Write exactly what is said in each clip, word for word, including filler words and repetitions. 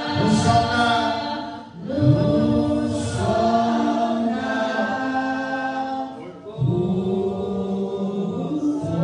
Nous sommes là. Nous sommes là. Pour toi.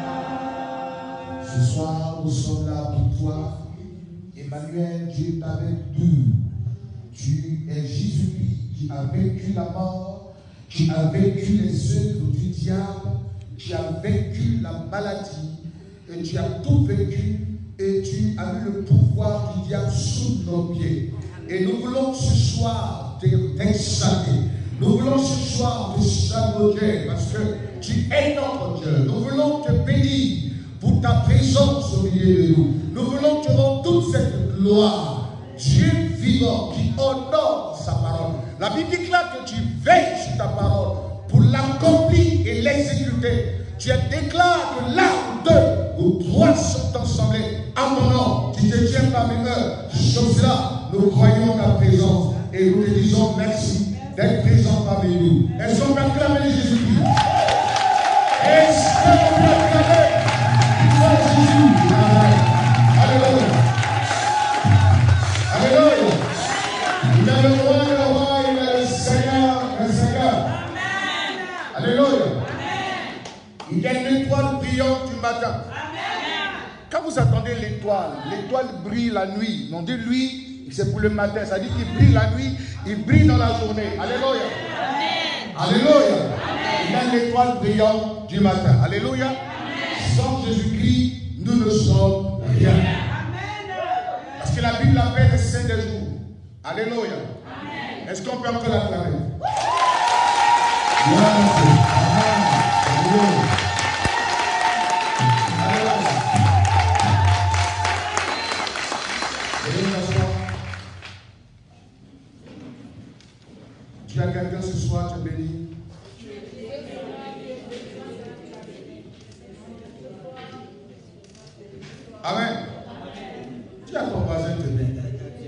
Ce soir, nous sommes là pour toi. Emmanuel, Dieu t'avait dit. Tu es Jésus-Christ qui a vaincu la mort, qui a vaincu les œuvres du diable, qui a vaincu la maladie, et tu as tout vaincu, et tu as eu le pouvoir du diable sous nos pieds. Et nous voulons ce soir t'exalter. Nous voulons ce soir te saluer parce que tu es notre Dieu. Nous voulons te bénir pour ta présence au milieu de nous. Nous voulons te rendre toute cette gloire. Dieu vivant qui honore sa parole. La Bible déclare que tu veilles sur ta parole pour l'accomplir et l'exécuter. Tu déclares que là où deux ou trois sont ensemble à mon nom, tu te tiens parmi eux. Chose là, nous croyons ta présence et nous te disons merci d'être présent parmi nous. Est-ce qu'on peut acclamer Jésus-Christ? Est-ce qu'on peut acclamer Jésus? Alléluia. Alléluia. Il a le roi, le roi, il a le Seigneur, le Seigneur. Amen. Alléluia. Amen. Il y a une étoile brillante du matin. Amen. Quand vous attendez l'étoile, l'étoile brille la nuit. Non, dit lui, c'est pour le matin. Ça dit qu'il brille la nuit, il brille dans la journée. Alléluia. Amen. Alléluia. Amen. Il y a une étoile brillante du matin. Alléluia. Amen. Sans Jésus-Christ, nous ne sommes rien. Parce que la Bible l'appelle le Saint des jours. Alléluia. Est-ce qu'on peut encore l'acclamer? Tu as quelqu'un ce soir, tu es béni. Amen. Tu as ton voisin te béni.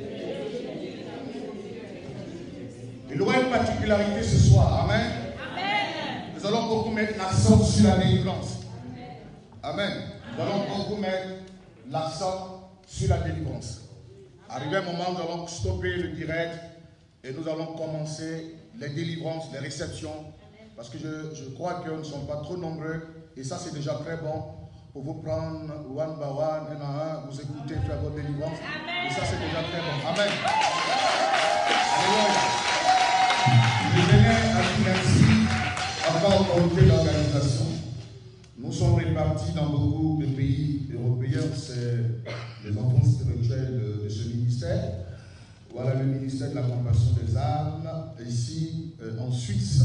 Il aura une particularité ce soir. Amen. Amen. Nous allons beaucoup mettre l'accent sur la délivrance. Amen. Nous allons beaucoup mettre l'accent sur la délivrance. Arrivé un moment, nous allons stopper le direct et nous allons commencer les délivrances, les réceptions. Parce que je, je crois que nous ne sommes pas trop nombreux et ça c'est déjà très bon pour vous prendre one by one, un à un, vous écouter, faire votre délivrance. Et ça c'est déjà très bon. Amen. Alléluia. Je venais à vous merci avant le comité d'organisation. Nous sommes répartis dans beaucoup de pays européens. C'est les enfants spirituels de, de ce ministère. Voilà le ministère de la compassion des âmes, ici euh, en Suisse.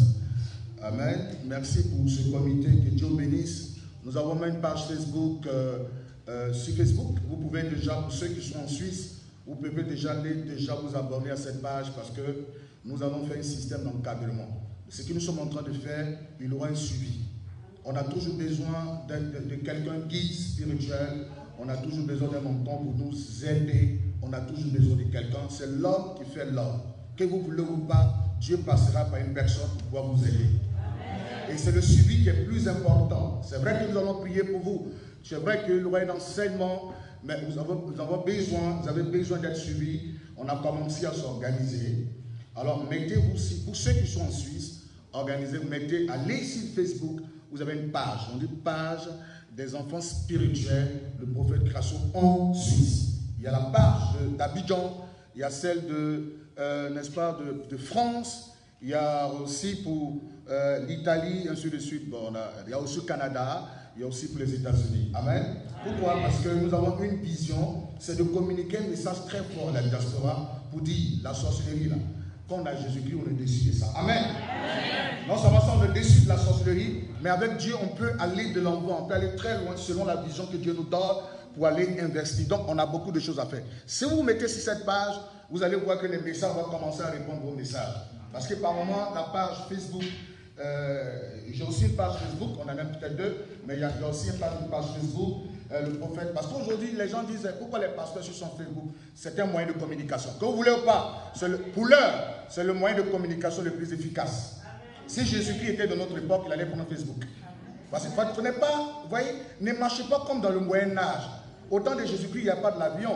Amen. Merci pour ce comité, que Dieu bénisse. Nous avons même une page Facebook, euh, euh, sur Facebook. Vous pouvez déjà, pour ceux qui sont en Suisse, vous pouvez déjà aller déjà vous abonner à cette page parce que nous allons faire un système d'encadrement. Ce que nous sommes en train de faire, il y aura un suivi. On a toujours besoin de, de, de quelqu'un guide spirituel. On a toujours besoin d'un montant pour nous aider. On a toujours besoin de quelqu'un. C'est l'homme qui fait l'homme. Que vous voulez ou pas, Dieu passera par une personne pour pouvoir vous aider. Et c'est le suivi qui est plus important. C'est vrai que nous allons prier pour vous. C'est vrai qu'il y aura un enseignement, mais nous avons, nous avons besoin, vous avez besoin d'être suivis. On a commencé à s'organiser. Alors mettez-vous, pour ceux qui sont en Suisse, organisez-vous, mettez, allez sur Facebook, vous avez une page. On dit page des enfants spirituels, le prophète Crasso en Suisse. Il y a la page d'Abidjan, il y a celle de, euh, n'est-ce pas, de, de France. Il y a aussi pour euh, l'Italie, ainsi de suite. Bon, on a, il y a aussi le Canada, il y a aussi pour les États-Unis. Amen. Pourquoi? Parce que nous avons une vision, c'est de communiquer un message très fort à la diaspora pour dire la sorcellerie là. Quand on a Jésus-Christ, on est déçu de ça. Amen. Amen. Non seulement on est déçu de la sorcellerie, mais avec Dieu, on peut aller de l'envoi, on peut aller très loin selon la vision que Dieu nous donne pour aller investir. Donc, on a beaucoup de choses à faire. Si vous vous mettez sur cette page, vous allez voir que les messages vont commencer à répondre aux messages. Parce que par moment, la page Facebook, euh, j'ai aussi une page Facebook, on en a peut-être deux, mais il y a aussi une page, une page Facebook, euh, le prophète. Parce qu'aujourd'hui, les gens disent, pourquoi les pasteurs sur son Facebook? C'est un moyen de communication. Que vous voulez ou pas, le, pour l'heure, c'est le moyen de communication le plus efficace. Si Jésus-Christ était de notre époque, il allait prendre Facebook. Parce que ne pas, vous voyez, ne marchez pas comme dans le Moyen-Âge. Au temps de Jésus-Christ, il n'y a pas de l'avion.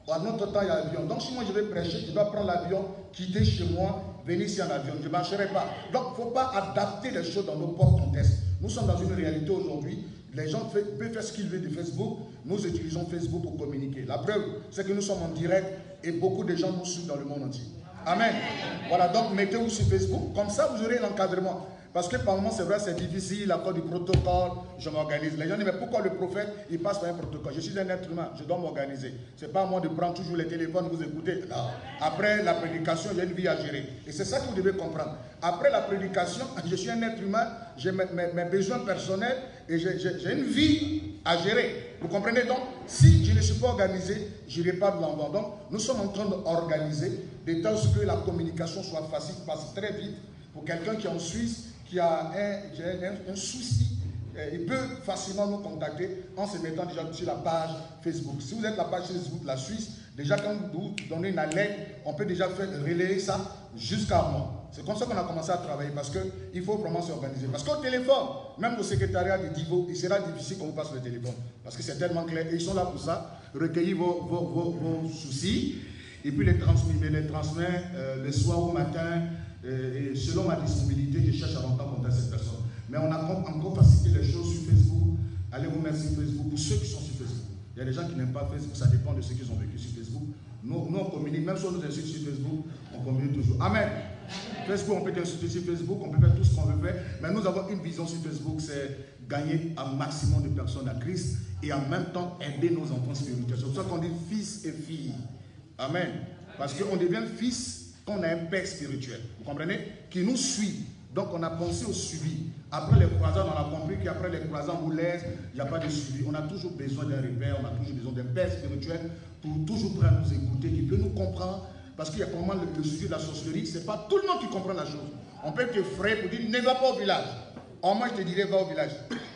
À notre temps, il y a l'avion. Donc, si moi je vais prêcher, je dois prendre l'avion, quitter chez moi, venir ici en avion. Je ne marcherai pas. Donc, il ne faut pas adapter les choses dans nos propres contextes. Nous sommes dans une réalité aujourd'hui. Les gens peuvent faire ce qu'ils veulent de Facebook. Nous utilisons Facebook pour communiquer. La preuve, c'est que nous sommes en direct et beaucoup de gens nous suivent dans le monde entier. Amen. Voilà, donc mettez-vous sur Facebook. Comme ça, vous aurez l'encadrement. Parce que par moment, c'est vrai, c'est difficile, à cause du protocole, je m'organise. Les gens disent, mais pourquoi le prophète, il passe par un protocole? Je suis un être humain, je dois m'organiser. Ce n'est pas à moi de prendre toujours les téléphones, vous écoutez. Non. Après la prédication, il y a une vie à gérer. Et c'est ça que vous devez comprendre. Après la prédication, je suis un être humain, j'ai mes, mes, mes besoins personnels et j'ai une vie à gérer. Vous comprenez donc? Si je ne suis pas organisé, je n'irai pas de l'avant. Donc, nous sommes en train d'organiser de telle sorte que la communication soit facile, passe très vite. Pour quelqu'un qui est en Suisse, qui a un, qui a un, un souci, euh, il peut facilement nous contacter en se mettant déjà sur la page Facebook. Si vous êtes la page Facebook de la Suisse, déjà quand vous donnez une alerte, on peut déjà faire relayer ça jusqu'à moi. C'est comme ça qu'on a commencé à travailler parce qu'il faut vraiment s'organiser. Parce qu'au téléphone, même au secrétariat de Divo, il sera difficile qu'on vous passe le téléphone. Parce que c'est tellement clair. Et ils sont là pour ça, recueillir vos, vos, vos, vos soucis et puis les transmettre, les transmettre euh, le soir ou matin. Et selon ma disponibilité, je cherche à longtemps contacter cette personne. Mais on a encore facilité les choses sur Facebook. Allez vous mettre sur Facebook pour ceux qui sont sur Facebook. Il y a des gens qui n'aiment pas Facebook, ça dépend de ceux qui ont vécu sur Facebook. Nous, nous on communique, même si on nous insulte sur Facebook, on communique toujours. Amen. Amen. Facebook, on peut insulter sur Facebook, on peut faire tout ce qu'on veut faire. Mais nous avons une vision sur Facebook, c'est gagner un maximum de personnes à Christ et en même temps aider nos enfants spirituels. C'est pour ça qu'on dit fils et filles. Amen. Parce qu'on devient fils. On a un père spirituel, vous comprenez, qui nous suit. Donc on a pensé au suivi. Après les croisades, on a compris qu'après les croisades, on vous laisse, il n'y a pas de suivi. On a toujours besoin d'un repère, on a toujours besoin d'un père spirituel pour toujours prêt à nous écouter, qui peut nous comprendre. Parce qu'il y a vraiment le, le sujet de la sorcellerie, ce n'est pas tout le monde qui comprend la chose. On peut te frayer pour dire, ne va pas au village. En moi, je te dirais, va au village.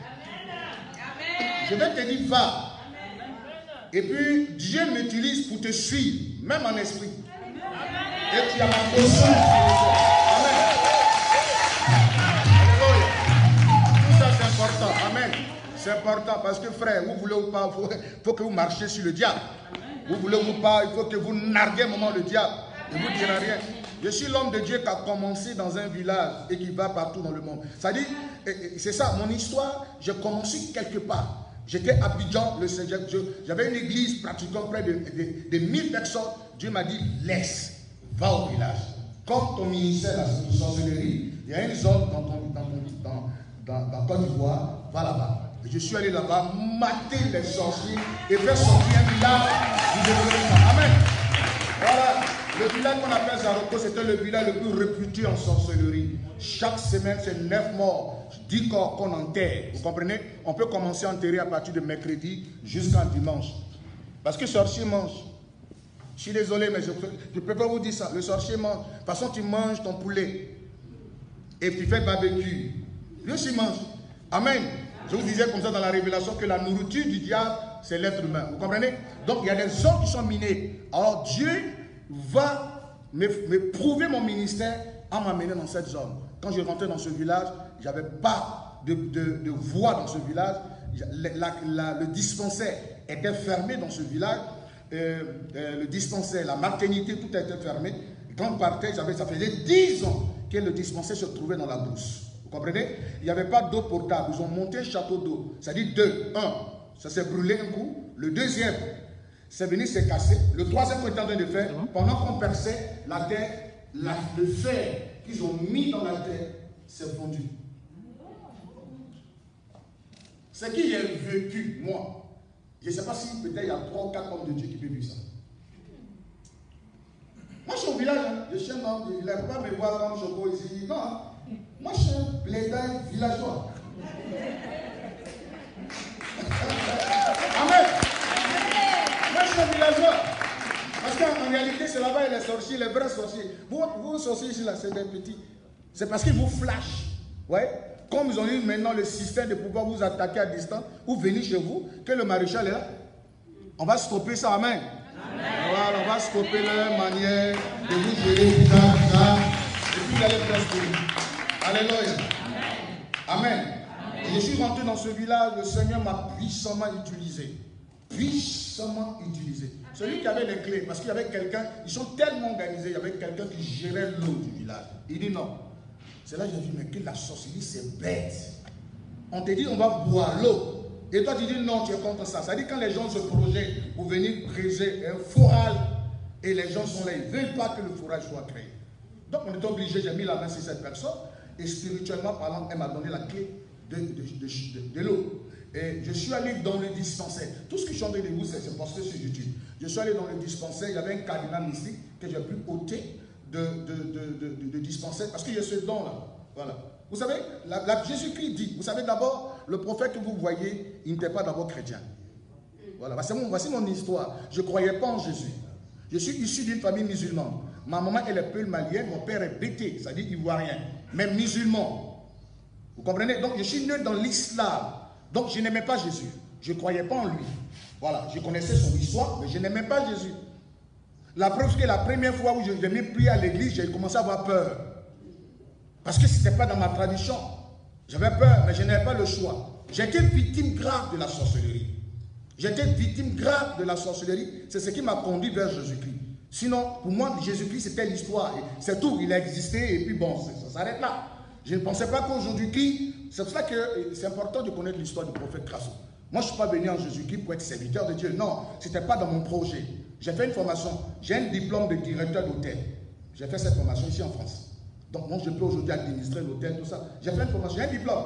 Amen. Je vais te dire, va. Amen. Et puis, Dieu m'utilise pour te suivre, même en esprit. Et tu as ma posture. Amen. Alléluia. Tout ça c'est important. Amen. C'est important parce que frère, vous voulez ou pas, il faut, faut que vous marchiez sur le diable. Vous voulez ou pas, il faut que vous narguez un moment le diable. Il ne vous dira rien. Je suis l'homme de Dieu qui a commencé dans un village et qui va partout dans le monde. C'est-à-dire, c'est ça, mon histoire, j'ai commencé quelque part. J'étais à Abidjan, le Seigneur, j'avais une église pratiquement près de, de, de mille personnes. Dieu m'a dit, laisse. Va au village. Comme ton ministère de sorcellerie, il y a une zone dans ton dans, dans, dans, dans Côte d'Ivoire, va là-bas. Je suis allé là-bas, mater les sorciers et faire sortir un village du développement. Amen. Voilà. Le village qu'on appelle Zaroko, c'était le village le plus réputé en sorcellerie. Chaque semaine, c'est neuf morts, dix corps qu'on enterre. Vous comprenez? On peut commencer à enterrer à partir de mercredi jusqu'à dimanche. Parce que les sorciers mangent. Je suis désolé, mais je ne peux pas vous dire ça. Le sorcier mange. De toute façon, tu manges ton poulet. Et tu fais barbecue. Lui aussi mange. Amen. Je vous disais comme ça dans la révélation que la nourriture du diable, c'est l'être humain. Vous comprenez? Donc, il y a des zones qui sont minées. Alors, Dieu va me, me prouver mon ministère en m'amener dans cette zone. Quand je rentrais dans ce village, il n'y avait pas de, de, de voix dans ce village. La, la, le dispensaire était fermé dans ce village. Euh, euh, le dispensaire, la maternité, tout était fermé. Quand on partait, ça faisait dix ans que le dispensaire se trouvait dans la brousse. Vous comprenez? Il n'y avait pas d'eau potable. Ils ont monté un château d'eau. C'est-à-dire deux. Un, ça s'est brûlé un coup. Le deuxième, c'est venu se casser. Le troisième qu'on était en train de faire, pendant qu'on perçait la terre, la, le fer qu'ils ont mis dans la terre s'est fondu. Ce qui est vécu, moi, je ne sais pas si peut-être il y a trois ou quatre hommes de Dieu qui peuvent vivre ça. Moi, je suis au village, hein. Je suis un homme, il ne pas me voir comme Choco ici. Non, hein. Moi, je suis un plaidain villageois. Amen. Moi, je suis un villageois. Parce qu'en réalité, c'est là-bas les sorciers, les vrais sorciers. Vous, vous sorciers ici, là, c'est des petits. C'est parce qu'ils vous flashent. Ouais. Comme ils ont eu maintenant le système de pouvoir vous attaquer à distance ou venir chez vous, que le maréchal est là, on va stopper ça. Amen. Amen. Voilà, on va stopper leur manière de vous gérer, ça, ça, et puis vous allez faire ce que. Alléluia. Amen. Amen. Et je suis rentré dans ce village, le Seigneur m'a puissamment utilisé. puissamment utilisé. Celui qui avait les clés, parce qu'il y avait quelqu'un, ils sont tellement organisés, il y avait quelqu'un qui gérait l'eau du village. Il dit non. C'est là que j'ai dit, mais que la sorcellerie, c'est bête. On te dit, on va boire l'eau. Et toi, tu dis non, tu es contre ça. Ça dit quand les gens se projettent pour venir creuser un forage, et les gens sont là, ils ne veulent pas que le forage soit créé. Donc, on est obligé, j'ai mis la main sur cette personne, et spirituellement parlant, elle m'a donné la clé de, de, de, de, de l'eau. Et je suis allé dans le dispensaire. Tout ce que je suis en train de vous, c'est posté sur YouTube. Je suis allé dans le dispensaire, il y avait un cardinal mystique que j'ai pu ôter de, de, de, de, de, de dispensaire, parce qu'il y a ce don-là. Voilà. Vous savez, la, la, Jésus-Christ dit, vous savez d'abord, le prophète que vous voyez, il n'était pas d'abord chrétien. Voilà, voici mon, voici mon histoire. Je ne croyais pas en Jésus. Je suis issu d'une famille musulmane. Ma maman, elle est peu malienne, mon père est bété, c'est-à-dire ivoirien, mais musulman. Vous comprenez? Donc, je suis né dans l'islam. Donc, je n'aimais pas Jésus. Je ne croyais pas en lui. Voilà, je connaissais son histoire, mais je n'aimais pas Jésus. La preuve, c'est que la première fois où je venais prier à l'église, j'ai commencé à avoir peur. Parce que ce n'était pas dans ma tradition. J'avais peur, mais je n'avais pas le choix. J'étais victime grave de la sorcellerie. J'étais victime grave de la sorcellerie. C'est ce qui m'a conduit vers Jésus-Christ. Sinon, pour moi, Jésus-Christ, c'était l'histoire. C'est tout, il a existé, et puis bon, ça s'arrête là. Je ne pensais pas qu'aujourd'hui, c'est pour ça que c'est important de connaître l'histoire du prophète Crasso. Moi, je ne suis pas venu en Jésus-Christ pour être serviteur de Dieu. Non, ce n'était pas dans mon projet. J'ai fait une formation. J'ai un diplôme de directeur d'hôtel. J'ai fait cette formation ici en France. Donc, moi, je peux aujourd'hui administrer l'hôtel, tout ça. J'ai fait une formation, j'ai un diplôme.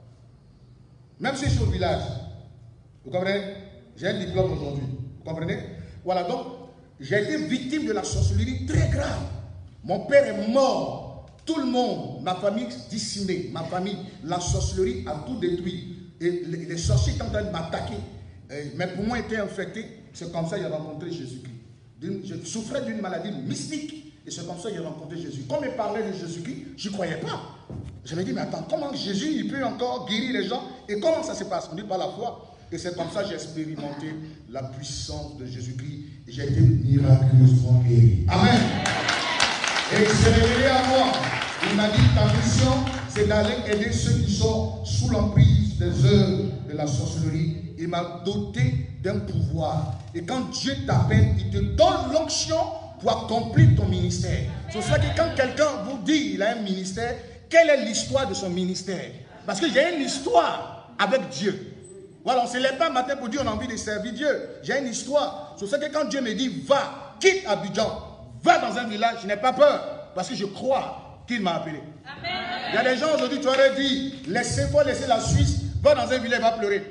Même si je suis au village. Vous comprenez? J'ai un diplôme aujourd'hui. Vous comprenez? Voilà, donc, j'ai été victime de la sorcellerie très grave. Mon père est mort. Tout le monde, ma famille décimée, ma famille, la sorcellerie a tout détruit. Et les, les sorciers étaient en train de m'attaquer. Mais pour moi, j'étais infecté. C'est comme ça que j'ai rencontré Jésus-Christ. Je souffrais d'une maladie mystique. Et c'est comme ça que j'ai rencontré Jésus. Quand il parlait de Jésus-Christ, je ne croyais pas. Je me dis, mais attends, comment Jésus il peut encore guérir les gens? Et comment ça se passe? On dit par la foi. Et c'est comme ça que j'ai expérimenté la puissance de Jésus-Christ. Et j'ai été miraculeusement guéri. Amen. Et il s'est révélé à moi. Il m'a dit, ta mission, c'est d'aller aider ceux qui sont sous l'emprise des œuvres de la sorcellerie. Il m'a doté d'un pouvoir. Et quand Dieu t'appelle, il te donne l'onction pour accomplir ton ministère. C'est pour ça que quand quelqu'un vous dit qu'il a un ministère, quelle est l'histoire de son ministère? Parce que j'ai une histoire avec Dieu. Voilà, on ne se lève pas matin pour dire on a envie de servir Dieu. J'ai une histoire. C'est pour ça que quand Dieu me dit va, quitte Abidjan, va dans un village, je n'ai pas peur. Parce que je crois qu'il m'a appelé. Amen. Il y a des gens aujourd'hui, tu aurais dit, laissez, faut laisser la Suisse, va dans un village, il va pleurer.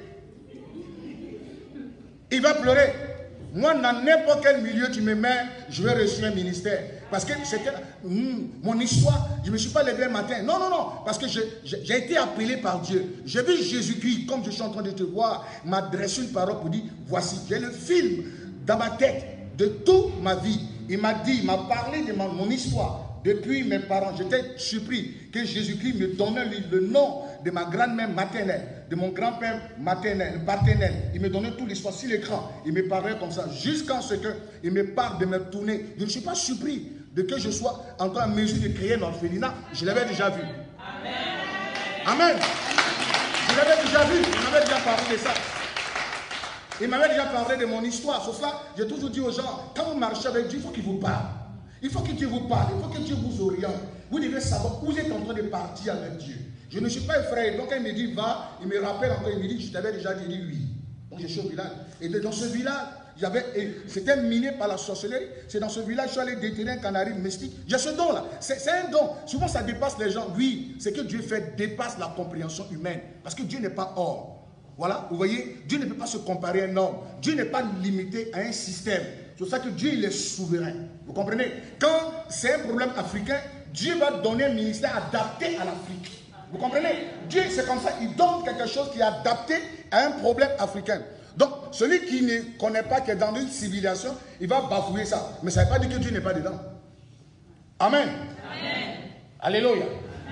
Il va pleurer. Moi, dans n'importe quel milieu tu me mets, je vais reçu un ministère. Parce que c'était mm, mon histoire. Je ne me suis pas levé un matin. Non, non, non. Parce que j'ai été appelé par Dieu. J'ai vu Jésus-Christ, comme je suis en train de te voir, m'adresser une parole pour dire, voici, j'ai le film dans ma tête de toute ma vie. Il m'a dit, il m'a parlé de mon, mon histoire. Depuis mes parents, j'étais surpris que Jésus-Christ me donnait le nom de ma grand-mère maternelle, de mon grand-père maternel, paternel. Il me donnait toute l'histoire sur l'écran. Il me parlait comme ça, jusqu'à ce qu'il me parle de me tourner. Je ne suis pas surpris de que je sois encore en mesure de créer un orphelinat. Je l'avais déjà vu. Amen. Amen. Je l'avais déjà vu. Il m'avait déjà parlé de ça. Il m'avait déjà parlé de mon histoire. Sur ça, j'ai toujours dit aux gens, quand vous marchez avec Dieu, il faut qu'il vous parle. Il faut que Dieu vous parle, il faut que Dieu vous oriente. Vous devez savoir où vous êtes en train de partir avec Dieu. Je ne suis pas effrayé. Donc quand il me dit va, il me rappelle encore, il me dit je t'avais déjà dit oui. Donc je suis au village. Et dans ce village, c'était miné par la sorcellerie. C'est dans ce village que je suis allé déterrer un canari mystique. J'ai ce don là. C'est un don. Souvent ça dépasse les gens. Oui, ce que Dieu fait dépasse la compréhension humaine. Parce que Dieu n'est pas hors. Voilà, vous voyez, Dieu ne peut pas se comparer à un homme. Dieu n'est pas limité à un système. C'est pour ça que Dieu, il est souverain. Vous comprenez? Quand c'est un problème africain, Dieu va donner un ministère adapté à l'Afrique. Vous comprenez? Dieu, c'est comme ça, il donne quelque chose qui est adapté à un problème africain. Donc, celui qui ne connaît pas, qui est dans une civilisation, il va bafouer ça. Mais ça ne veut pas dire que Dieu n'est pas dedans. Amen. Amen. Alléluia.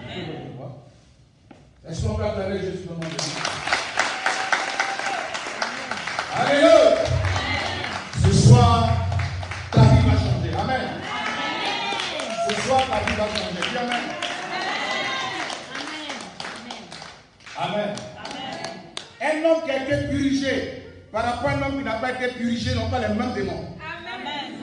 Est-ce qu'on peut acclamer Jésus dans le nom de Dieu? Alléluia. Ce soir, ta vie va changer. Amen. Ce soir, ta vie va changer. Dis Amen. Amen. Amen. Un homme qui a été purgé par rapport à un homme qui n'a pas été purgé, n'ont pas les mêmes démons. Amen.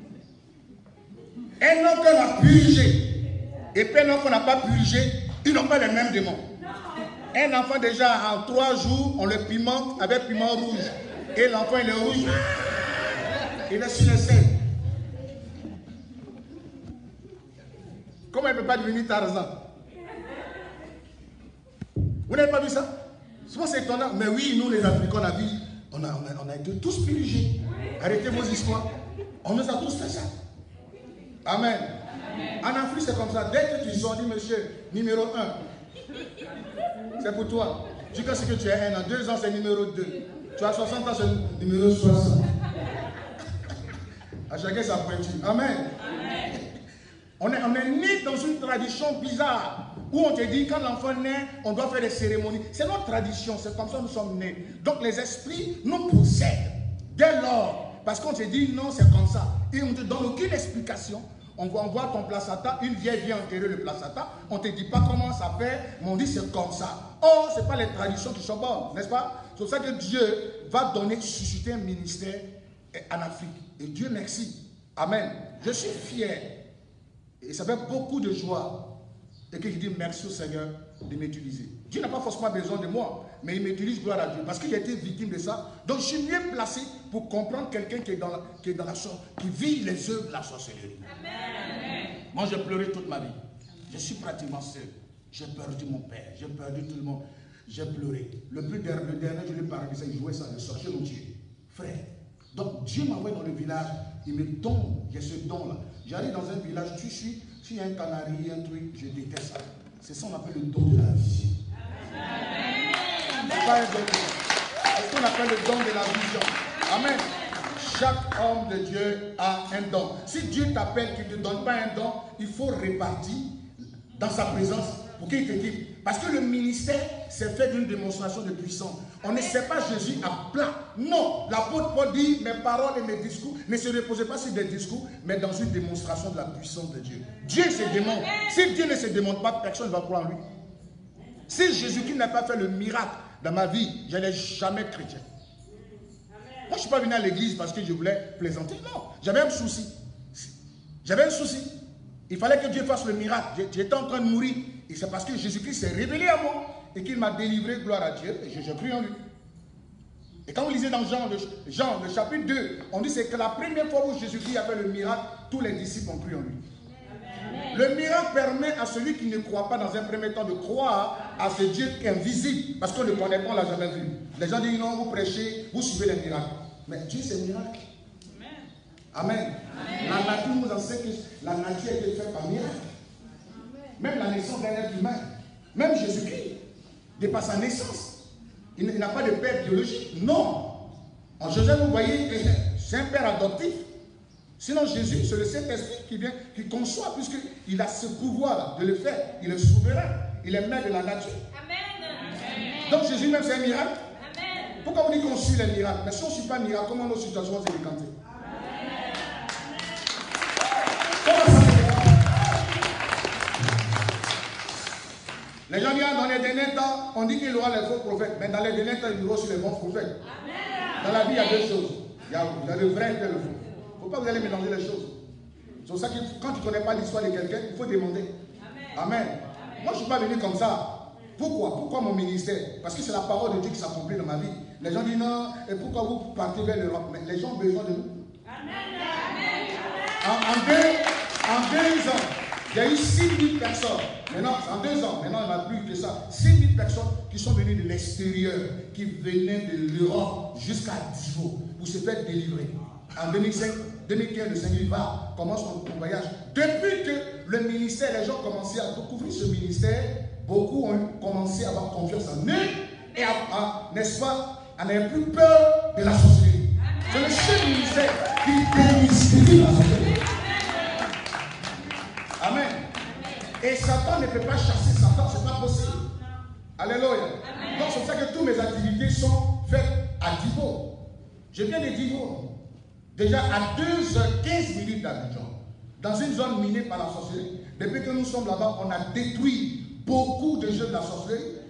Un homme qu'on a purgé et puis un homme qu'on n'a pas purgé, ils n'ont pas les mêmes démons. Un enfant déjà en trois jours, on le pimente avec piment rouge. Et l'enfant il est rouge. Il est sur le sel. Comment il ne peut pas devenir Tarzan? Vous n'avez pas vu ça? Souvent c'est étonnant. Mais oui, nous les Africains, on a vu, on a, on a, on a été tous purgés. Arrêtez vos histoires. On nous a tous fait ça. Amen. Amen. En Afrique, c'est comme ça. Dès que tu sors, dis monsieur, numéro un. C'est pour toi. Tu sais que tu as un an, deux ans, c'est numéro deux. Tu as soixante ans, c'est numéro soixante. À chacun sa pointure. Amen. Amen. On est, on est né dans une tradition bizarre où on te dit quand l'enfant naît, on doit faire des cérémonies. C'est notre tradition, c'est comme ça que nous sommes nés. Donc les esprits nous possèdent dès lors. Parce qu'on te dit non, c'est comme ça. Et on ne te donne aucune explication. On va envoyer ton placenta, une vieille vient enterrer le placenta. On ne te dit pas comment ça fait, mais on dit c'est comme ça. Or, ce n'est pas les traditions qui sont bonnes, n'est-ce pas? C'est pour ça que Dieu va donner, susciter un ministère en Afrique. Et Dieu merci. Amen. Je suis fier. Et ça fait beaucoup de joie. Et que je dis merci au Seigneur de m'utiliser. Dieu n'a pas forcément besoin de moi, mais il m'utilise, gloire à Dieu. Parce que j'ai été victime de ça. Donc je suis mieux placé pour comprendre quelqu'un qui est dans la, qui est dans la sorte, qui vit les œuvres de la sorcellerie. Amen. Moi j'ai pleuré toute ma vie. Je suis pratiquement seul. J'ai perdu mon père, j'ai perdu tout le monde. J'ai pleuré. Le plus dernier, le dernier, je lui parlais, il jouait ça, le sorcier mon Dieu. Frère. Donc Dieu m'envoie dans le village, il me donne, j'ai ce don-là. J'arrive dans un village, tu suis, s'il y a un canari, un truc, je déteste ça. C'est ça qu'on appelle le don de la vision. C'est pas un don. C'est ce qu'on appelle le don de la vision. Amen. Chaque homme de Dieu a un don. Si Dieu t'appelle, qu'il ne te donne pas un don, il faut répartir dans sa présence pour qu'il te dise. Parce que le ministère, c'est fait d'une démonstration de puissance. On ne sait pas Jésus à plat. Non, l'apôtre Paul dit, mes paroles et mes discours ne se reposaient pas sur des discours, mais dans une démonstration de la puissance de Dieu. Dieu se démontre. Si Dieu ne se démontre pas, personne ne va croire en lui. Si Jésus-Christ n'a pas fait le miracle dans ma vie, je n'ai jamais chrétien. Moi, je ne suis pas venu à l'église parce que je voulais plaisanter. Non, j'avais un souci. J'avais un souci. Il fallait que Dieu fasse le miracle. J'étais en train de mourir. Et c'est parce que Jésus-Christ s'est révélé à moi et qu'il m'a délivré, gloire à Dieu, et j'ai cru en lui. Et quand vous lisez dans Jean, le, Jean, le chapitre deux, on dit c'est que la première fois où Jésus-Christ a fait le miracle, tous les disciples ont cru en lui. Amen. Le miracle permet à celui qui ne croit pas dans un premier temps de croire à ce Dieu invisible, parce qu'on ne le connaît pas, on ne l'a jamais vu. Les gens disent non, vous prêchez, vous suivez les miracles. Mais Dieu c'est miracle. Amen. Amen. La nature nous enseigne que la nature a été faite par miracle. Même la naissance d'un être humain, même Jésus-Christ, depuis sa naissance, il n'a pas de père biologique. Non. En Joseph, vous voyez, c'est un père adoptif. Sinon, Jésus, c'est le Saint-Esprit qui vient, qui conçoit, puisqu'il a ce pouvoir de le faire. Il est souverain. Il est maître de la nature. Amen. Donc, Jésus même, c'est un miracle. Amen. Pourquoi on dit qu'on suit les miracles? Mais si on ne suit pas les miracles, comment nos situations vont se décanter? Comment ça? Les gens disent dans les derniers temps, on dit qu'il y aura les faux prophètes, mais dans les derniers temps, il y aura aussi les bons prophètes. Amen. Dans la vie, il y a deux choses. Il y a, il y a le vrai et le faux. Il ne faut pas vous aller mélanger les choses. C'est pour ça que quand tu ne connais pas l'histoire de quelqu'un, il faut demander. Amen. Amen. Amen. Moi, je ne suis pas venu comme ça. Pourquoi? Pourquoi mon ministère? Parce que c'est la parole de Dieu qui s'accomplit dans ma vie. Les gens disent non, et pourquoi vous partez vers l'Europe? Mais les gens ont besoin de nous. Amen. En, en, deux, en deux ans, il y a eu six mille personnes. Maintenant, en deux ans, maintenant, on n'a plus que ça. six mille personnes qui sont venues de l'extérieur, qui venaient de l'Europe jusqu'à Divo pour se faire délivrer. En deux mille cinq, deux mille quinze, le Seigneur va, commence son voyage. Depuis que le ministère, les gens ont commencé à découvrir ce ministère, beaucoup ont commencé à avoir confiance en eux et à, à n'est-ce pas, à n'avoir plus peur de la sorcellerie. C'est le seul ministère qui démystifie la sorcellerie. Amen. Et Satan ne peut pas chasser Satan, ce n'est pas possible. Alléluia. Donc c'est pour ça que toutes mes activités sont faites à Divo. Je viens de Divo. Déjà à deux heures quinze minutes d'Abidjan, dans une zone minée par la sorcellerie. Depuis que nous sommes là-bas, on a détruit beaucoup de jeux de la sorcellerie.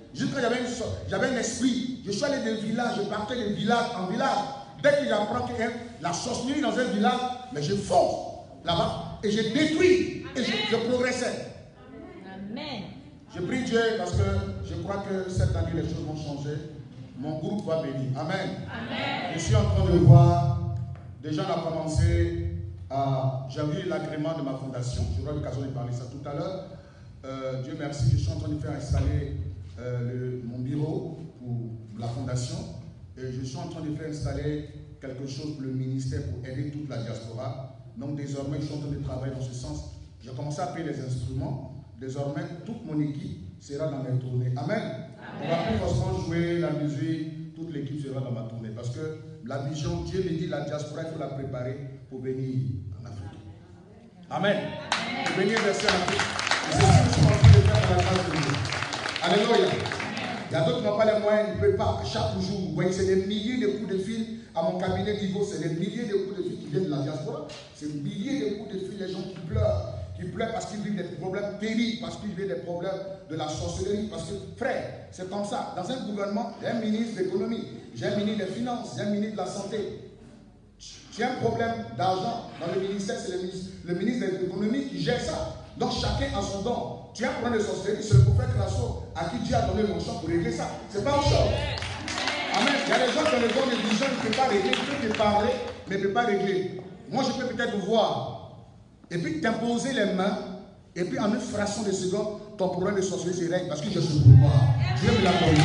Juste quand j'avais un esprit, je suis allé de village, je partais de village en village. Dès que j'apprends qu'il y a la sorcellerie dans un village, mais je fonce là-bas et je détruis et je, je progressais. Amen. Je prie Dieu parce que je crois que cette année les choses vont changer. Mon groupe va bénir. Amen. Amen. Je suis en train de voir, déjà on a commencé à, j'ai vu l'agrément de ma fondation. J'aurai l'occasion de parler ça tout à l'heure. Euh, Dieu merci, je suis en train de faire installer euh, le, mon bureau pour la fondation. Et je suis en train de faire installer quelque chose pour le ministère pour aider toute la diaspora. Donc désormais, je suis en train de travailler dans ce sens. J'ai commencé à payer les instruments. Désormais, toute mon équipe sera dans mes tournées. Amen. Amen. On va plus forcément jouer la musique, toute l'équipe sera dans ma tournée. Parce que la vision, Dieu me dit, la diaspora, il faut la préparer pour venir en Afrique. Amen. Amen. Pour venir verser en Afrique. Et c'est ce que je suis en train de faire dans la grâce de Dieu. Alléluia. Il y a d'autres qui n'ont pas les moyens, ils ne peuvent pas chaque jour. Vous voyez, c'est des milliers de coups de fil à mon cabinet d'Ivo, c'est des milliers de coups de fil qui viennent de la diaspora. C'est des milliers de coups de fil, les gens qui pleurent. Ils pleurent parce qu'ils vivent des problèmes terribles, parce qu'ils vivent des problèmes de la sorcellerie. Parce que, frère, c'est comme ça. Dans un gouvernement, j'ai un ministre de l'économie, j'ai un ministre des finances, j'ai un ministre de la santé. Tu as un problème d'argent dans le ministère, c'est le ministre, le ministre de l'économie qui gère ça. Donc chacun a son don. Tu as un problème de sorcellerie, c'est le prophète Crasso à qui Dieu a donné l'onction pour régler ça. C'est pas autre chose. Amen. Il y a des gens qui ont le don de vision, ils ne peuvent pas régler, ils peuvent te parler, mais ils ne peuvent pas régler. Moi, je peux peut-être voir. Et puis t'imposer les mains, et puis en une fraction de seconde, ton problème de sorcellerie se règle parce que je suis pouvoir. Dieu me l'a donné.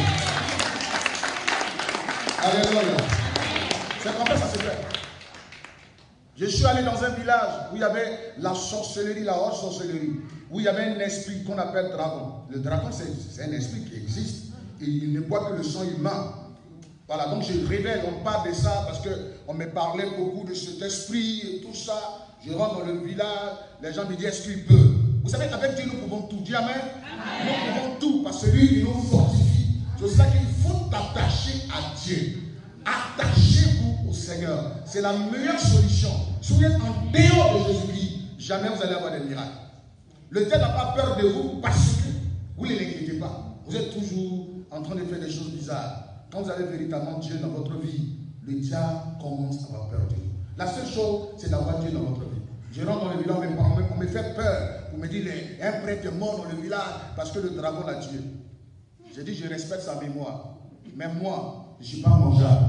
Alléluia. C'est comme ça ça se fait. Je suis allé dans un village où il y avait la sorcellerie, la haute sorcellerie, où il y avait un esprit qu'on appelle dragon. Le dragon, c'est un esprit qui existe, et il ne boit que le sang humain. Voilà, donc je révèle, on parle de ça parce qu'on me parlait beaucoup de cet esprit et tout ça. Je rentre dans le village, les gens me disent est-ce qu'il peut? Vous savez qu'avec Dieu nous pouvons tout. Dis amen. Amen. Nous pouvons tout parce que lui il nous fortifie. C'est ça qu'il faut t'attacher à Dieu. Attachez-vous au Seigneur. C'est la meilleure solution. Si vous êtes en dehors de Jésus-Christ, jamais vous allez avoir des miracles. Le diable n'a pas peur de vous parce que vous ne l'inquiétez pas. Vous êtes toujours en train de faire des choses bizarres. Quand vous avez véritablement Dieu dans votre vie, le diable commence à avoir peur de vous. La seule chose, c'est d'avoir Dieu dans votre vie. Je rentre dans le village, on me fait peur. On me dit, un prêtre est mort dans le village parce que le dragon l'a tué. J'ai dit, je respecte sa mémoire. Mais moi, je ne suis pas mangeable.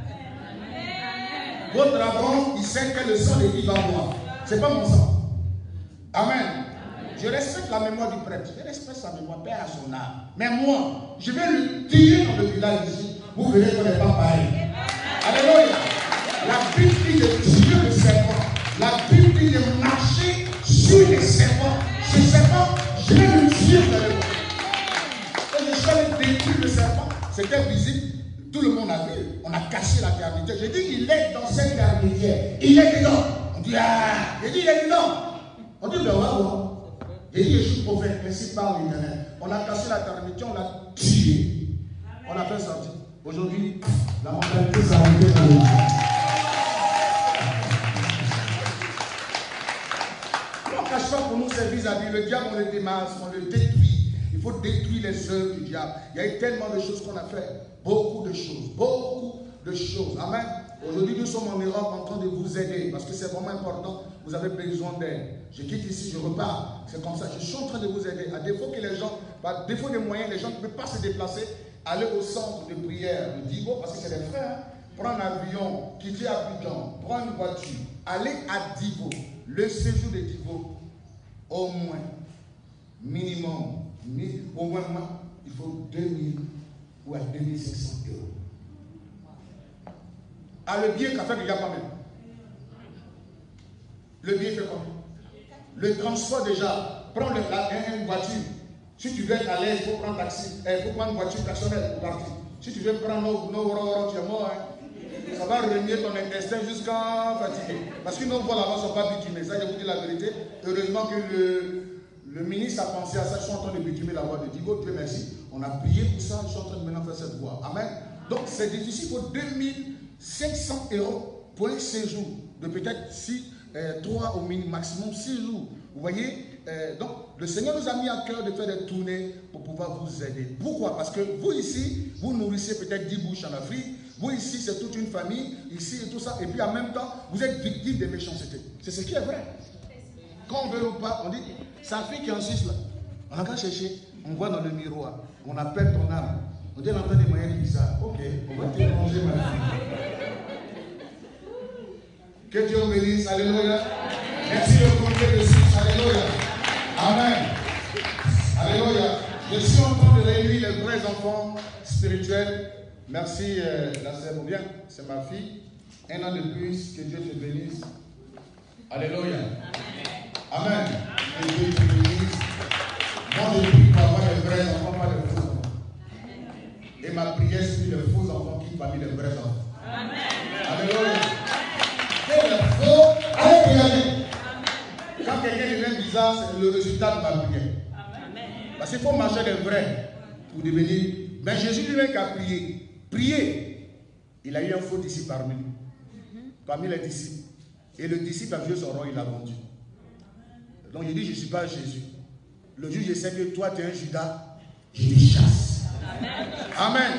Votre dragon, il sait que le sang de qui va moi. Ce n'est pas mon sang. Amen. Je respecte la mémoire du prêtre. Je respecte sa mémoire, père à son âme. Mais moi, je vais le tuer dans le village ici. Vous verrez qu'on n'est pas pareil. Alléluia. La Bible dit de tuer le serpent. La Bible dit de marcher sur les serpents. Ce serpent, je vais le tuer dans le monde. Et je suis allé détruire le serpent. C'était visible. Tout le monde a vu. On a caché la cavité. J'ai dit qu'il est dans cette cavité. Il est dedans. On dit ah. J'ai dit il est dedans. On dit ben ouais. J'ai dit je suis prophète. Ainsi parle l'Éternel. On a caché la cavité. On l'a tué. On a fait sortir. Aujourd'hui, la mentalité s'est arrêtée dans le monde. Pour nous servir à dire, le diable on le démasse, on le détruit. Il faut détruire les œuvres du diable. Il y a eu tellement de choses qu'on a fait. Beaucoup de choses. Beaucoup de choses. Amen. Aujourd'hui nous sommes en Europe en train de vous aider parce que c'est vraiment important. Vous avez besoin d'aide. Je quitte ici, je repars. C'est comme ça. Je suis en train de vous aider. À défaut que les gens, par défaut de moyens, les gens ne peuvent pas se déplacer, aller au centre de prière de Divo parce que c'est des frères. Prendre un avion, quitter Abidjan, prendre une voiture, aller à Divo. Le séjour de Divo. Au moins, minimum, au moins, il faut deux mille ou à deux mille cinq cents euros. Ah, le billet, ça fait déjà pas même. Le billet fait combien? Le transport déjà, prends le, la, une voiture. Si tu veux être à l'aise, il faut prendre taxi. Il faut prendre une voiture personnelle pour partir. Si tu veux prendre nos euros, tu es mort. Hein. Ça va renier ton intestin jusqu'à fatiguer. Parce que nos voies là-bas ne sont pas bitumées. Ça, je vous dis la vérité. Heureusement que le, le ministre a pensé à ça. Je suis en train de bitumer la voie de Divo. Dieu merci. On a prié pour ça. Je suis en train de maintenant faire cette voie. Amen. Donc, c'est difficile pour deux mille cinq cents euros pour un séjour de peut-être six, trois au minimum, maximum six jours. Vous voyez, euh, donc le Seigneur nous a mis à cœur de faire des tournées pour pouvoir vous aider. Pourquoi? Parce que vous ici, vous nourrissez peut-être dix bouches en Afrique. Vous ici, c'est toute une famille, ici et tout ça. Et puis en même temps, vous êtes victime des méchancetés. C'est ce qui est vrai. Quand on veut ou pas, on dit, sa fille qui est en Suisse là, on a qu'à chercher, on voit dans le miroir, on appelle ton âme. On dit, on entend des moyens bizarres. Ok, on va te manger ma fille. Que Dieu bénisse, alléluia. Merci le comité de Suisse, alléluia. Amen. Alléluia. Je suis en train de réunir les vrais enfants spirituels. Merci, euh, la sœur bien, c'est ma fille. Un an de plus, que Dieu te bénisse. Alléluia. Amen. Amen. Que Dieu te bénisse. Moi, je prie pour avoir les vrais enfants, pas les faux enfants. Et ma prière, c'est que les faux enfants quittent parmi les vrais enfants. Amen. Alléluia. Et les faux, allez prier. Quand quelqu'un devient bizarre, c'est le résultat de ma prière. Amen. Parce qu'il faut marcher des vrais pour devenir. Mais Jésus lui-même qui a prié. Prier. Il a eu un faux disciple parmi nous. Parmi les disciples. Et le disciple a vu son roi, il l'a vendu. Donc il dit, je ne suis pas Jésus. Le juge, je sais que toi, tu es un Judas. Je te chasse. Amen. Amen.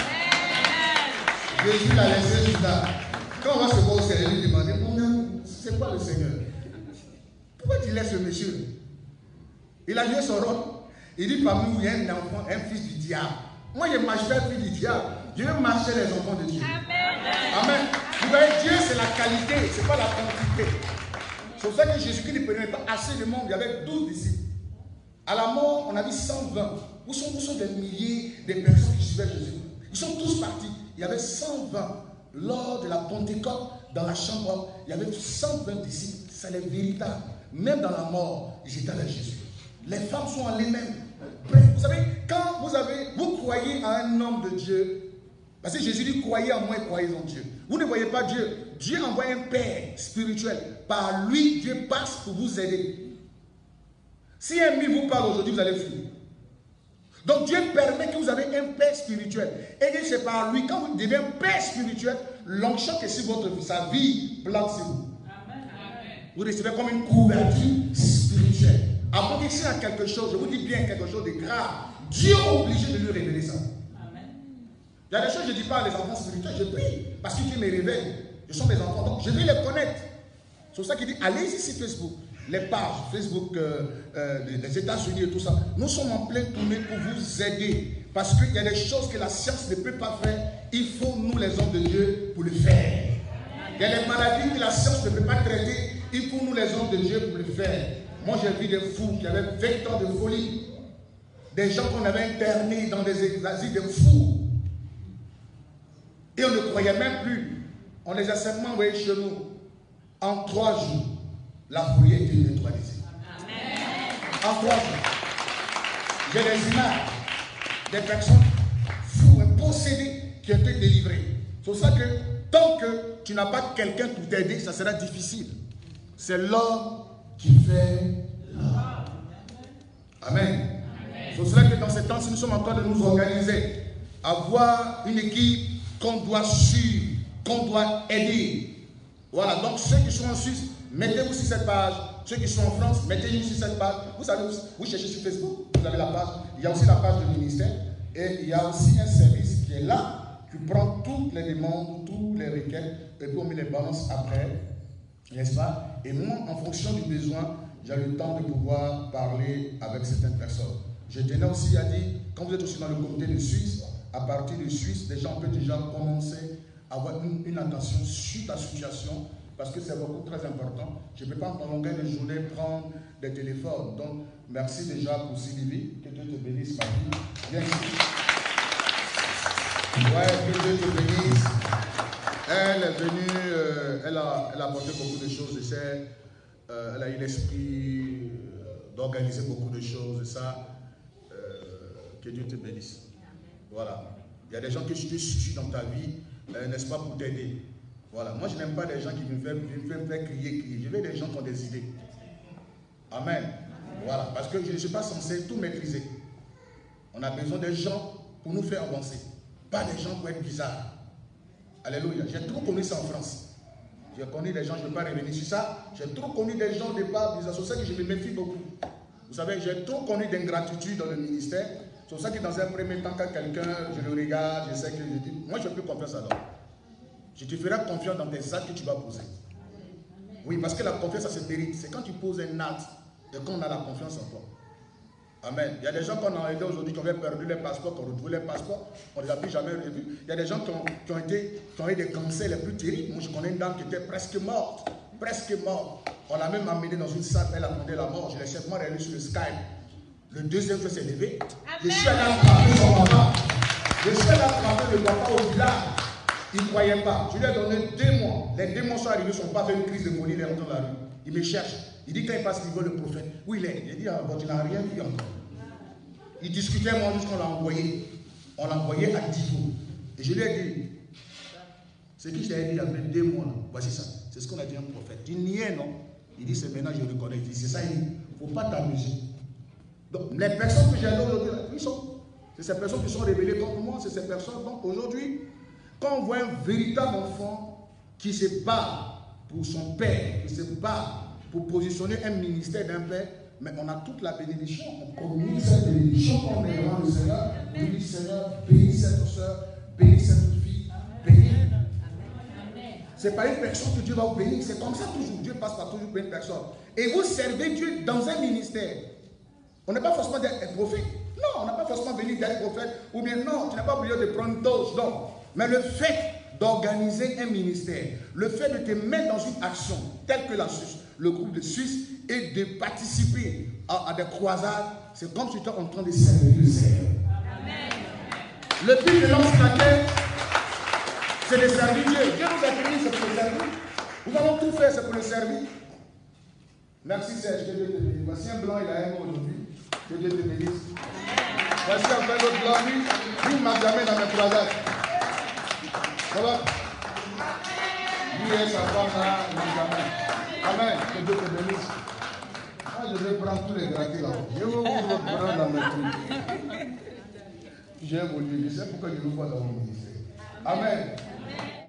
Jésus l'a laissé Judas. Quand on va se voir au Seigneur, il lui demande, c'est quoi le Seigneur? Pourquoi tu laisses le monsieur? Il a joué son rôle. Il dit, parmi nous, il y a un enfant, un fils du diable. Moi, je ne marche pas fils du diable. Je veux marcher les enfants de Dieu. Amen. Amen. Vous voyez, Dieu, c'est la qualité, ce n'est pas la quantité. C'est pour ça que Jésus-Christ ne prenait pas assez de monde. Il y avait douze disciples. À la mort, on a vu cent vingt. Où sont, où sont des milliers de personnes qui suivaient Jésus? Ils sont tous partis. Il y avait cent vingt. Lors de la Pentecôte, dans la chambre, il y avait cent vingt disciples. C'est les véritables. Même dans la mort, ils étaient avec Jésus. Les femmes sont en les-mêmes. Bref, vous savez, quand vous avez, vous croyez à un homme de Dieu, parce que Jésus dit, croyez en moi et croyez en Dieu. Vous ne voyez pas Dieu. Dieu envoie un Père spirituel. Par lui, Dieu passe pour vous aider. Si un mi vous parle aujourd'hui, vous allez fuir. Donc Dieu permet que vous avez un Père spirituel. Et c'est par lui, quand vous devenez un Père spirituel, l'onction qui est sur votre vie, sa vie plante sur vous. Amen. Vous recevez comme une couverture spirituelle. Avant qu'il y a quelque chose, je vous dis bien quelque chose de grave, Dieu est obligé de lui révéler ça. Amen. Il y a des choses que je ne dis pas à les enfants spirituels, je prie, parce que Dieu me révèle. Ce sont mes enfants, donc je vais les connaître. C'est pour ça qu'il dit, allez-y sur Facebook. Les pages Facebook euh, euh, des États-Unis et tout ça, nous sommes en pleine tournée pour vous aider. Parce qu'il y a des choses que la science ne peut pas faire. Il faut nous, les hommes de Dieu, pour le faire. Il y a des maladies que la science ne peut pas traiter. Il faut nous, les hommes de Dieu, pour le faire. Moi, j'ai vu des fous qui avaient vingt ans de folie. Des gens qu'on avait internés dans des asiles de fous. Et on ne croyait même plus. On les a seulement envoyés chez nous. En trois jours, la folie a été neutralisée. Amen. En trois jours. J'ai des images des personnes fous et possédées qui ont été délivrées. C'est pour ça que tant que tu n'as pas quelqu'un pour t'aider, ça sera difficile. C'est l'homme qui fait l'homme. Amen. C'est pour cela que dans ces temps-ci, nous sommes en train de nous organiser, avoir une équipe qu'on doit suivre, qu'on doit aider. Voilà, donc ceux qui sont en Suisse, mettez-vous sur cette page. Ceux qui sont en France, mettez-vous sur cette page. Vous savez, vous cherchez sur Facebook, vous avez la page. Il y a aussi la page du ministère. Et il y a aussi un service qui est là, qui prend toutes les demandes, tous les requêtes, et puis on met les balances après. N'est-ce pas? Et moi, en fonction du besoin, j'ai le temps de pouvoir parler avec certaines personnes. Je tenais aussi à dire, quand vous êtes aussi dans le comité de Suisse, à partir de Suisse, les gens peuvent déjà commencer à avoir une, une attention sur ta situation, parce que c'est beaucoup très important. Je ne peux pas en longueur de journée prendre des téléphones. Donc, merci déjà pour Sylvie. Que Dieu te bénisse, ma fille. Viens ici. Ouais, que Dieu te bénisse. Elle est venue, euh, elle, a, elle a apporté beaucoup de choses. Et c'est, euh, elle a eu l'esprit d'organiser beaucoup de choses. Et ça, euh, que Dieu te bénisse. Voilà. Il y a des gens que je te suis dans ta vie, euh, n'est-ce pas, pour t'aider. Voilà. Moi, je n'aime pas des gens qui me font, me faire crier, crier. Je veux des gens qui ont des idées. Amen. Voilà. Parce que je ne suis pas censé tout maîtriser. On a besoin de gens pour nous faire avancer. Pas des gens pour être bizarres. Alléluia. J'ai trop connu ça en France. J'ai connu des gens, je ne veux pas revenir sur ça. J'ai trop connu des gens au départ bizarres. C'est pour ça que je me méfie beaucoup. Vous savez, j'ai trop connu d'ingratitude dans le ministère. C'est pour ça que dans un premier temps, quand quelqu'un, je le regarde, je sais que je dis, moi je fais plus confiance à l'homme. Je te ferai confiance dans tes actes que tu vas poser. Oui, parce que la confiance, ça se mérite. C'est quand tu poses un acte et qu'on a la confiance en toi. Amen. Il y a des gens qu'on a aidés aujourd'hui qui ont perdu les passeports, qui ont retrouvé les passeports, on ne les a plus jamais revus. Il y a des gens qui ont, qui ont, été, qui ont eu des cancers les plus terribles. Moi, je connais une dame qui était presque morte. Presque morte. On l'a même amenée dans une salle, elle attendait la mort. Je l'ai simplement réuni sur le Skype. Le deuxième jour s'est levé. Je suis allé attraper son papa. Je suis allé attraper le papa au village. Il ne croyait pas. Je lui ai donné deux mois. Les deux mois sont arrivés, son papa fait une crise de folie, il est rentré dans la rue. Il me cherche. Il dit quand il passe, il veut le prophète. Où il est? Il dit, ah, bon, tu n'as rien vu encore. Il discutait, moi, jusqu'on l'a envoyé. On l'a envoyé à Divo. Et je lui ai dit, ce que je t'avais dit il y a deux mois, là, voici ça. C'est ce qu'on a dit à un prophète. Tu niais, non? Il dit, c'est maintenant que je reconnais. Il dit, c'est ça, il dit, il ne faut pas t'amuser. Donc, les personnes que j'ai aujourd'hui, ils sont. C'est ces personnes qui sont révélées contre moi, c'est ces personnes. Donc, aujourd'hui, quand on voit un véritable enfant qui se bat pour son père, qui se bat pour positionner un ministère d'un père, mais on a toute la bénédiction. On communique cette bénédiction qu'on est devant le Seigneur. On dit, Seigneur, bénis cette soeur, bénis cette fille, bénis. Ce n'est pas une personne que Dieu va vous bénir, c'est comme ça toujours. Dieu passe par toujours pour une personne. Et vous servez Dieu dans un ministère. On n'est pas forcément d'être prophète. Non, on n'a pas forcément besoin d'être prophète. Ou bien non, tu n'as pas besoin de prendre dose. Non. Mais le fait d'organiser un ministère, le fait de te mettre dans une action telle que la Suisse, le groupe de Suisse, et de participer à, à des croisades, c'est comme si tu étais en train de servir le Seigneur. Le but de l'Anse-Laquais, c'est de servir Dieu. Dieu nous a créés, c'est pour le servir. Nous allons tout faire, c'est pour le servir. Merci Serge, que Dieu te bénisse. Voici un blanc, il a un mot aujourd'hui. Que Dieu te bénisse. Voici enfin l'autre blanc, lui, lui ne m'a jamais dans mes croisades. Ça va? Lui et sa femme là, il m'a jamais. Amen, que Dieu te bénisse. Moi, je vais prendre tous les gratis là. Je vais vous prendre dans mes trucs. J'ai évolué, je sais pourquoi je vous vois dans mon ministère. Amen. Amen.